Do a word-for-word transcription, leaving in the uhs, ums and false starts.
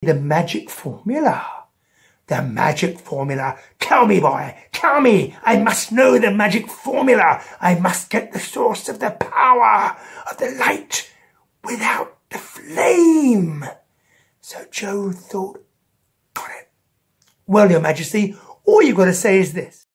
the magic formula. The magic formula. Tell me, boy, tell me. I must know the magic formula. I must get the source of the power of the light without the flame. So Joe thought, got it. Well, Your Majesty, all you've got to say is this.